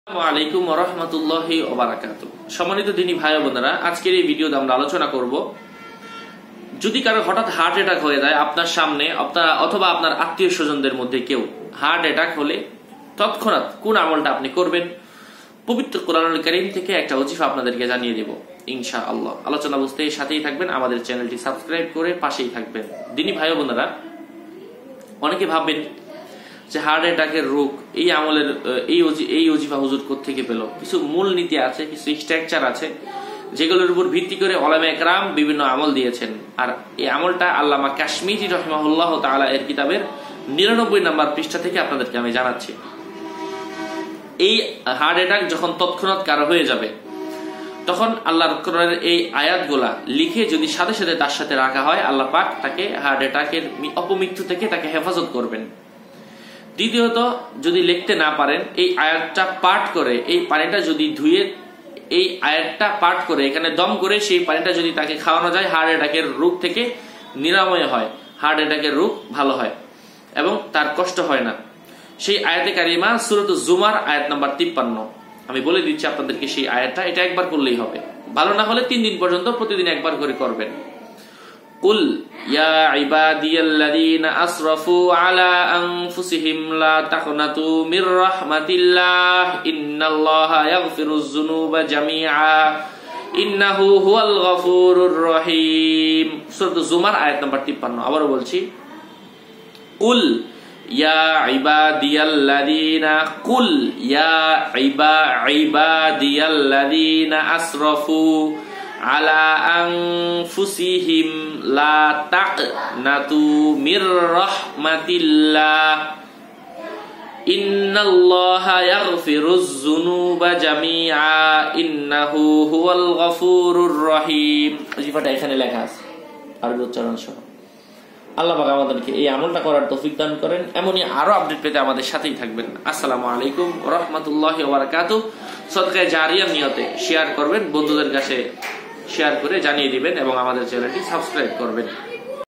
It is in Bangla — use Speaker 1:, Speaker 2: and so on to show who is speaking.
Speaker 1: আসসালামু ওয়া রাহমাতুল্লাহি ওয়া বারাকাতুহু। সম্মানিত দিনী ভাই ও বোনেরা, আজকের এই ভিডিওতে আমরা আলোচনা করব যদি কারো হঠাৎ হার্ট অ্যাটাক হয়ে যায় আপনার সামনে অথবা আপনার আত্মীয় স্বজনদের মধ্যে কেউ হার্ট অ্যাটাক হলে তৎক্ষণাৎ কোন আমলটা আপনি করবেন, পবিত্র কোরআনুল কারীম থেকে একটা ওজিফা আপনাদেরকে জানিয়ে দেব ইনশাআল্লাহ। আলোচনা বুঝতে সাথেই থাকবেন, আমাদের চ্যানেলটি সাবস্ক্রাইব করে পাশেই থাকবেন। দিনী ভাই ও বোনেরা, অনেকে ভাববেন যে হার্ট অ্যাটাকের রোগ এই আমলের এই ওজিফা হুজুর কোত্থেকে পেল। কিছু মূল নীতি আছে, কিছু স্ট্রাকচার আছে যেগুলোর উপর ভিত্তি করে উলামা একরাম বিভিন্ন আমল দিয়েছেন। আর এই আমলটা আল্লামা কাশ্মীরি রাহিমাহুল্লাহ তাআলা এর কিতাবের 99 নম্বর পৃষ্ঠা থেকে আপনাদেরকে আমি জানাচ্ছি। এই হার্ট অ্যাটাক যখন তৎক্ষণাৎ কারো হয়ে যাবে, তখন আল্লাহর কোরআনের এই আয়াতগুলা লিখে যদি সাথে সাথে তার সাথে রাখা হয়, আল্লাহ পাক তাকে হার্ট অ্যাটাকের অপমৃত্যু থেকে তাকে হেফাজত করবেন। দ্বিতীয়ত, যদি লিখতে না পারেন, এই আয়াতটা পাঠ করে এই পানিটা যদি ধুয়ে এই আয়াতটা পাঠ করে এখানে দম করে সেই পানিটা যদি তাকে খাওয়ানো যায়, হার্ট অ্যাটাকের রোগ থেকে নিরাময় হয়, হার্ট অ্যাটাকের রোগ ভালো হয় এবং তার কষ্ট হয় না। সেই আয়াতে কারিমা সূরাতুজ জুমার আয়াত নাম্বার 53। আমি বলে দিচ্ছি আপনাদেরকে সেই আয়াতটা, এটা একবার করলেই হবে। ভালো না হলে 3 দিন পর্যন্ত প্রতিদিন একবার করে করবেন। কুল ইয়া ইবাদিয়াল্লাযীনা আসরাফু আলা আনফুসিহিম লা তাকনাতু মির রাহমাতিল্লাহ ইন্নাল্লাহা ইয়াগফিরুয যুনুবা জামিআ ইন্নাহু হুয়াল গফুরুর রহিম। সূরা জুমার আয়াত নাম্বার 53। আবারো বলছি, কুল ইয়া ইবাদিয়াল্লাযীনা কুল ইয়া ইবাদিয়াল্লাযীনা আসরাফু আলা আনফুসিহিম লা তাকনাতু মির রাহমাতিল্লাহ ইন্নাল্লাহা ইয়াগফিরুয যুনুবা জামিআ ইন্নাহু হুয়াল গফুরুর রহিম। ওজিফাটা এখানে লেখা আছে আরবি উচ্চারণ সহ। আল্লাহ পাক আমাদেরকে এই আমলটা করার তৌফিক দান করেন। এমনই আরো আপডেট পেতে আমাদের সাথেই থাকবেন। আসসালামু আলাইকুম ওয়া রাহমাতুল্লাহি ওয়া বারাকাতুহু। সদকায়ে জারিয়ার নিয়তে শেয়ার করবেন, বন্ধুদের কাছে শেয়ার করে জানিয়ে দিবেন এবং আমাদের চ্যানেলটি সাবস্ক্রাইব করবেন।